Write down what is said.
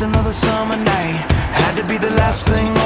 just another summer night. Had to be the last thing